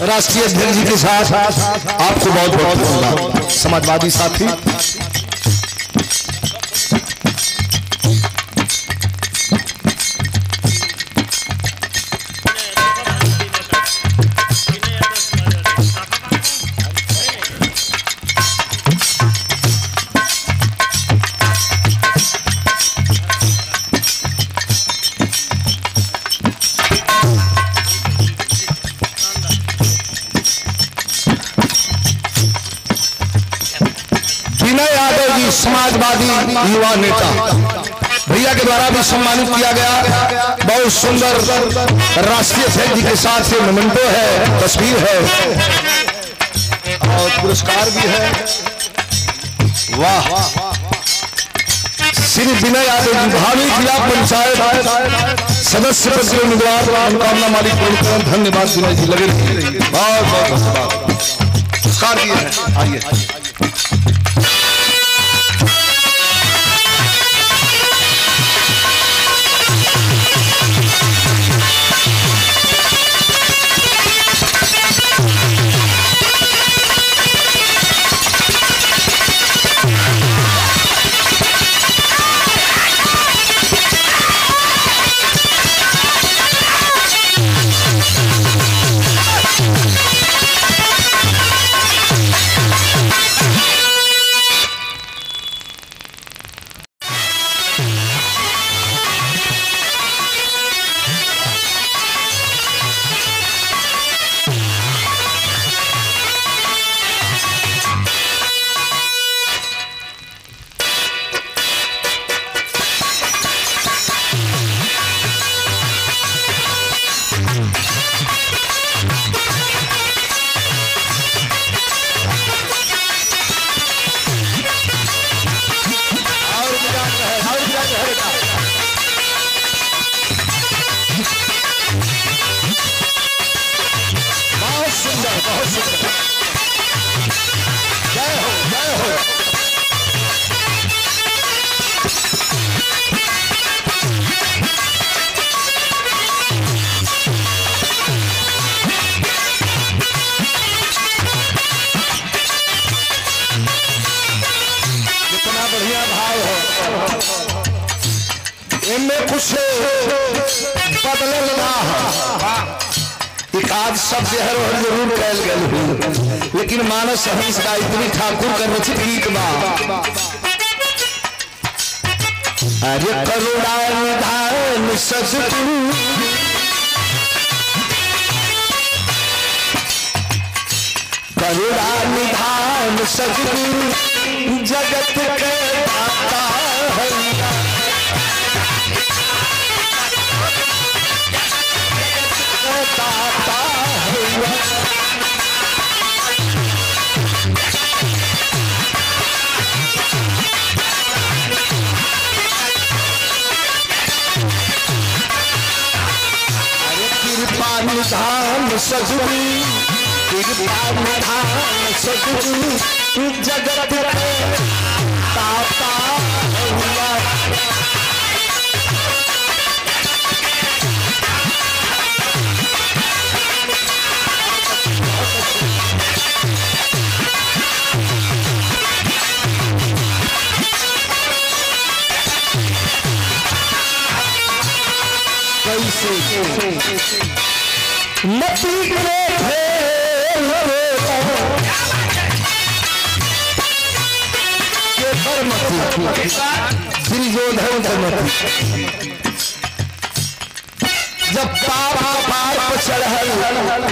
राष्ट्रीय अध्यक्ष जी के साथ आपको बहुत बहुत धन्यवाद। समाजवादी साथी समाजवादी युवा नेता भैया के द्वारा भी सम्मानित किया गया। बहुत सुंदर राष्ट्रीय अध्यक्ष जी के साथ ये मोमेंटो है, तस्वीर है और पुरस्कार भी है। वाह। श्री विनय यादव जी भावी जिला पंचायत सदस्य पद के उम्मीदवार मनोकामना मालिक प्रमुख, धन्यवाद विनय जी, लगे रहिए। बहुत बहुत धन्यवाद। पुरस्कार भी है। आइए शब्द जरूर कैल गए, लेकिन मानस हंस गायत्री ठाकुर कर रचित गीत बा। अरे करुणा निधान सजगुरु, करुणा निधान सजगुरु जगत के दाता हरिया। धाम सजगुरु, धाम सजगुरु जगत के दाता हरिया। मती के जब पार पर चढ़ल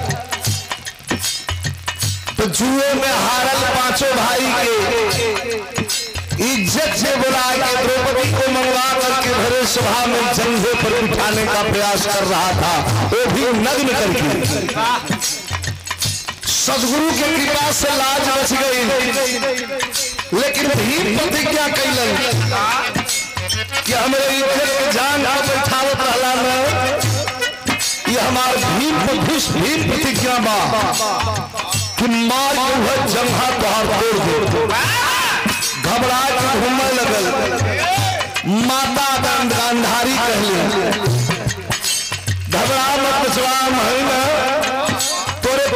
तो जुए में हारल पांचों भाई के इज्जत से बुला के द्रौपदी को मंगवा करके भरे सभा में जंघे पर बिठाने का प्रयास कर रहा था, वो भी नग्न करके। सदगुरु की कृपा से लाज बच गई, लेकिन भीम प्रतिज्ञा कैलन कि हमारे इज्जत के जान का बैठावत रहला न, ये हमार भीम प्रतिज्ञा बा कि मार के वह जंघा तोहार तोड़ दे। घबरा के घूमने लगल, माता गांधारी कहली घबरा मत बचवा महीना, तोरे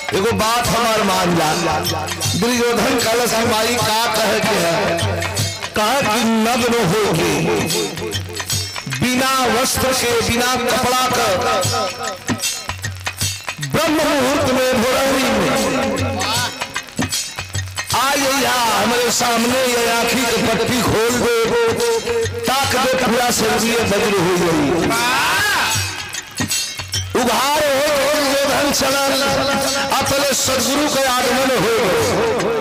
एगो बात हमार मान जा। दुर्योधन कलश माई का कहे के है, कहा कि नग्न हो के बिना वस्त्र के बिना कपड़ा का ब्रह्म मुहूर्त में भोरहरी में आइए हमारे सामने ये आँखी की पट्टी खोल दो, ताक दो पूरा शरीर बज्र हो गई, उभार हो दुर्योधन चलन अपने सदगुरु के आगमन हो।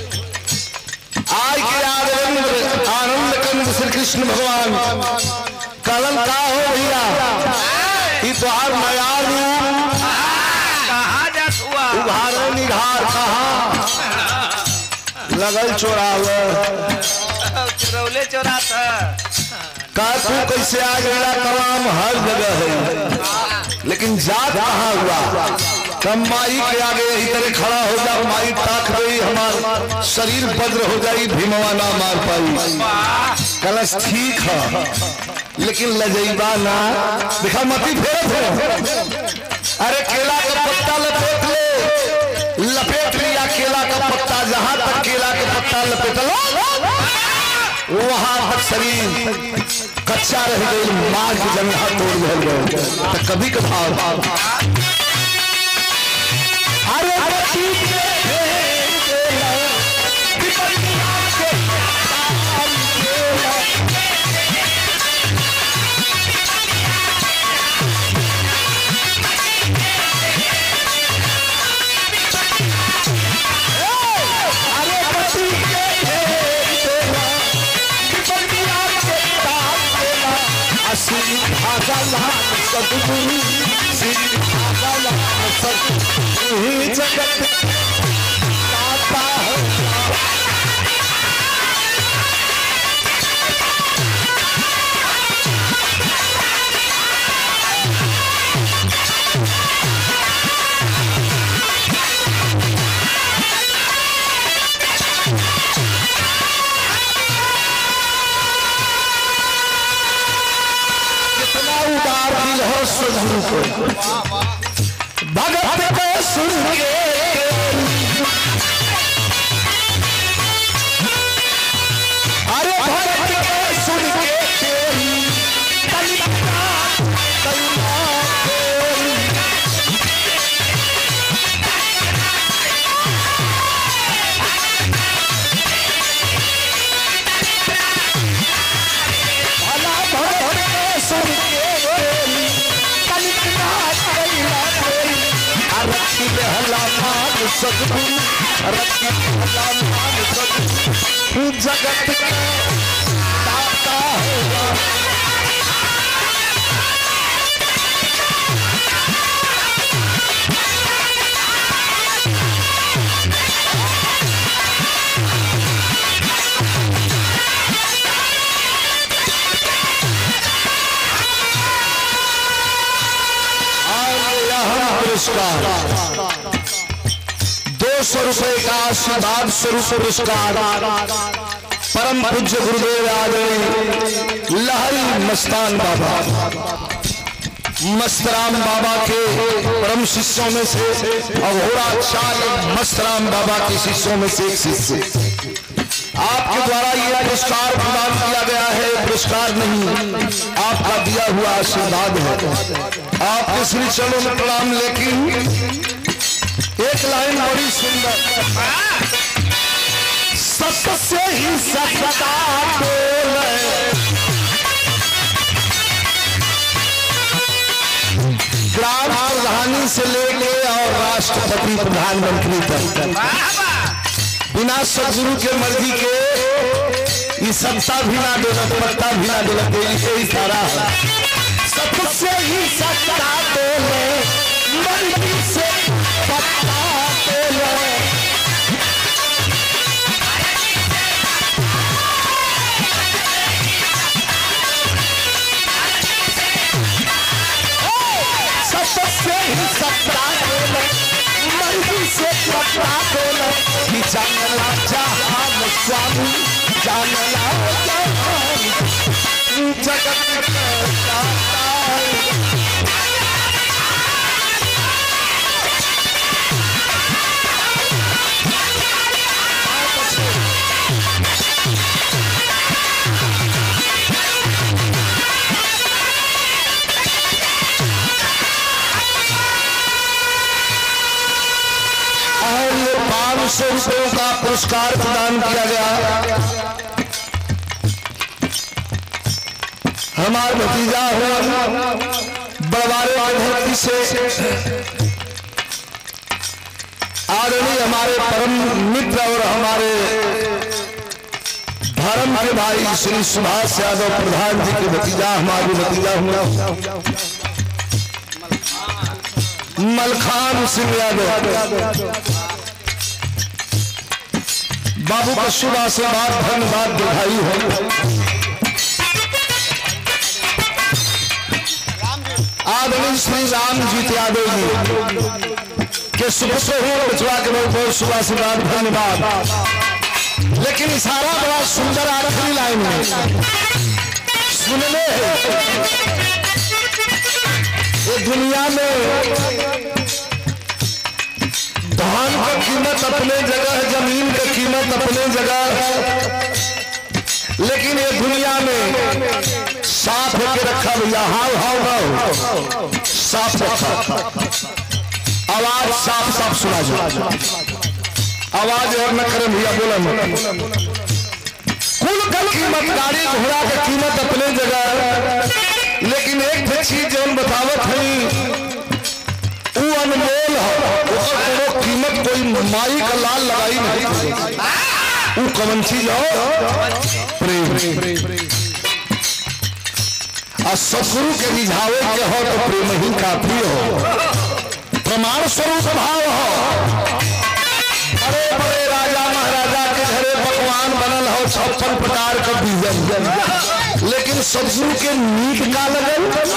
आज के आनंद कंद श्री कृष्ण भगवान कलन का हो भैया, इतहार नया रूप कहाँ जात हुआ उभार निघार कहाँ लगल चोरावे चुरौले चोरा था का तू कैसे आ गया, तमाम हर जगह है लेकिन जात कहाँ हुआ। कम माई के आगे यही तरह खड़ा हो जा, माई ताक गई हमार शरीर वज्र हो जाई, भीमवा ना मार पाई। कलश ठीक है लेकिन लजैबा ना दिखा मती फेरत है। अरे केला का पत्ता लपेट लिया केला का पत्ता, जहां तक केला का पत्ता लपेट लो वहां तक शरीर कच्चा रह गई, मार की जंघा तोड़ गए। तो कभी कभार भगत को सुन के अरे भगत को सुन के सदगुरु जगत का दाता होगा। पुरस्कार 200 रुपए का आशीर्वाद स्वरूप पुरस्कार परम पूज्य गुरुदेव आदरणीय लहरी मस्तान बाबा मस्तराम बाबा के परम शिष्यों में से अघोराचार्य मस्तराम बाबा के शिष्यों में से एक शिष्य आपके द्वारा यह पुरस्कार प्रदान किया गया है। पुरस्कार नहीं, आपका दिया हुआ आशीर्वाद है। आपके श्री चरणों में प्रणाम। लेकिन एक लाइन बड़ी सुंदर, सबसे ही सच्चा बोले ग्राम प्रधानी से लेके और राष्ट्रपति प्रधानमंत्री तक बिना सदगुरु के मर्जी के ये सत्ता भी ना दौलत पत्ता भी ना दौलत यही सारा है। सबसे ही सत्ता बोले मर्जी से पत्ता बोले सबसे ही सत्ता बोले मर्जी से पत्ता बोले जानला जहान स्वामी जानला जहान जगत का दाता 500 रुपयों का पुरस्कार प्रदान किया गया। हमारे भतीजा हुआ बड़वारे की धरती से आदरणीय हमारे परम मित्र और हमारे धर्म के भाई श्री सुभाष यादव प्रधान जी के भतीजा हमारे भतीजा हुआ मलखान सिंह यादव बाबू का शुभ आशीर्वाद धन्यवाद दिखाई हो। आदरणीय श्री रामजीत यादव जी के सुपुत्र हुए बचवा के बहुत बहुत शुभ आशीर्वाद धन्यवाद। लेकिन इशारा बड़ा सुंदर आखिरी लाइन में सुनने ये दुनिया में धान का कीमत अपने जगह, जमीन का कीमत अपने जगह, लेकिन ये दुनिया में साफ होके रखा भैया। हाव हाव हाव साफ रखा, आवाज साफ साफ सुना जाए, आवाज और न करें भैया, बोला कुल का कीमत, गाड़ी घोड़ा का कीमत अपने जगह, लेकिन एक चीज जो बतावत है वो अनमोल है, उसको कीमत कोई माई का लाल लगाई नहीं। वो कौन चीज हो? प्रेम। और सतगुरु के रिझावे के हो तो प्रेम ही काफी हो, प्रमाण स्वरूप भाव हो। बड़े बड़े राजा महाराजा के घरे पकवान बनल हो 56 प्रकार का व्यंजन, लेकिन सतगुरु के नीक का लगल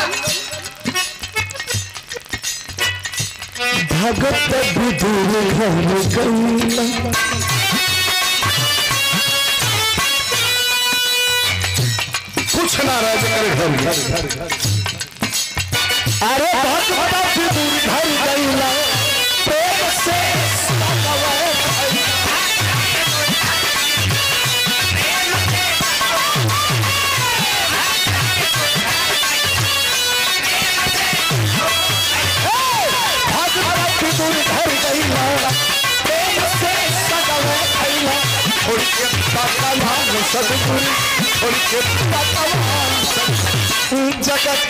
भगत विदुर घर गईला। कुछ ना रह करे घर, अरे भगत विदुर घर गईला प्रेम से जगत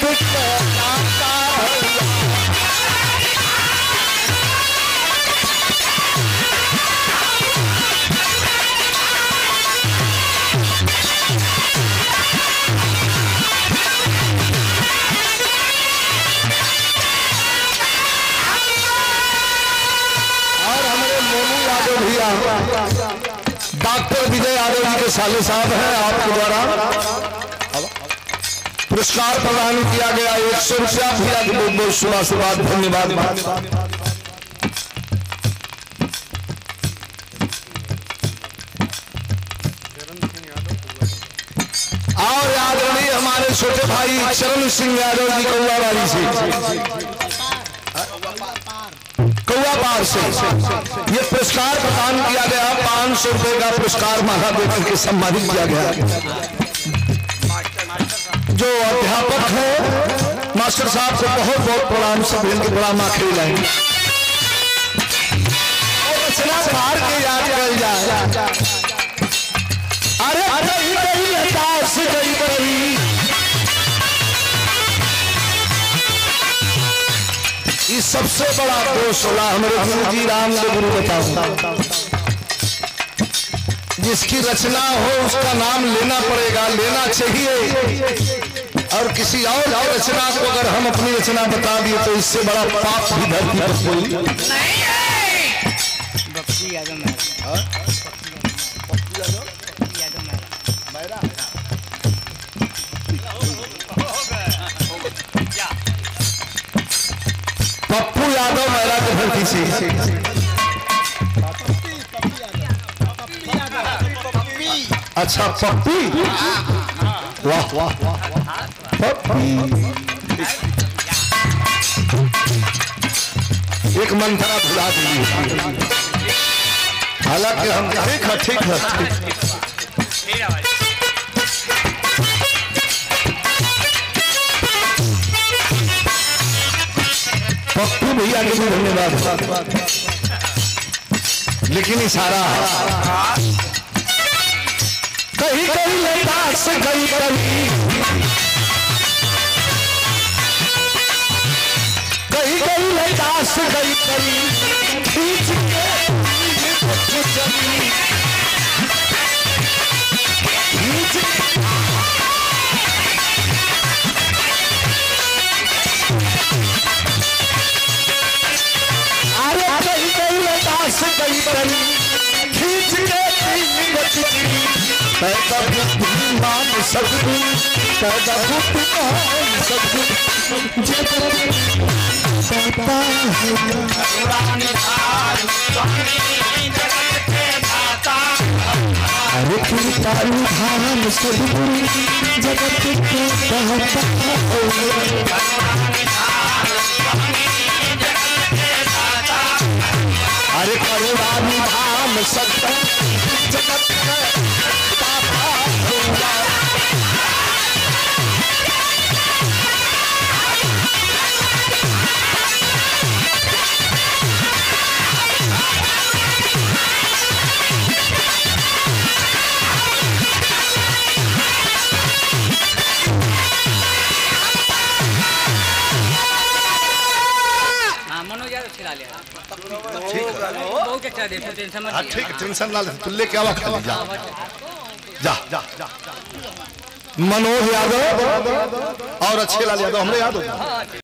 डॉक्टर विजय यादव जी के साले साहब हैं, आपके द्वारा पुरस्कार प्रदान किया गया 100 रुपया। भैया के बहुत बहुत शुभ आशीर्वाद धन्यवाद। और आदरणीय हमारे छोटे भाई चरण सिंह यादव जी कौआबाड़ी से, कौआ पार से ये पुरस्कार प्रदान किया गया। 500 रुपए का पुरस्कार माला देकर के सम्मानित किया गया। जो अध्यापक है मास्टर साहब को बहुत बहुत प्रणाम, सब इनके प्रणाम आखिरी लाइन रचना बाहर के याद कर जाए। अरे ये सबसे बड़ा दोष होला हमारे गुरु जी रामदेव गुरु बताओ। जिसकी रचना हो उसका नाम लेना पड़ेगा, लेना चाहिए। और किसी और की रचना को अगर हम अपनी रचना बता दिए तो इससे बड़ा पाप भी धरती पर कोई नहीं है। पप्पू यादव मेरा के धरती से, अच्छा पप्पी, वाह वाह पप्पी। एक मंत्रा भुला दीजिए, हालांकि हम ठीक है। पप्पू भैया के भी धन्यवाद। लेकिन इशारा कहीं कहीं लैदास गई कहीं कहीं लैदास गई कहीं खींच के चली अरे कहीं कहीं लैदास गई कहीं खींच के पैदा बुद्धिमान सदगुरु पैदा बुद्धिमान सदगुरु जगत अरे तारू धाम सदगुरु जगत के अरे करुणानी धाम सदगुरु जगत ठीक टेंशन ना ले तू लेके आवा खाली जा जा जा जा मनोज यादव और अच्छे लाल यादव हमरे याद हो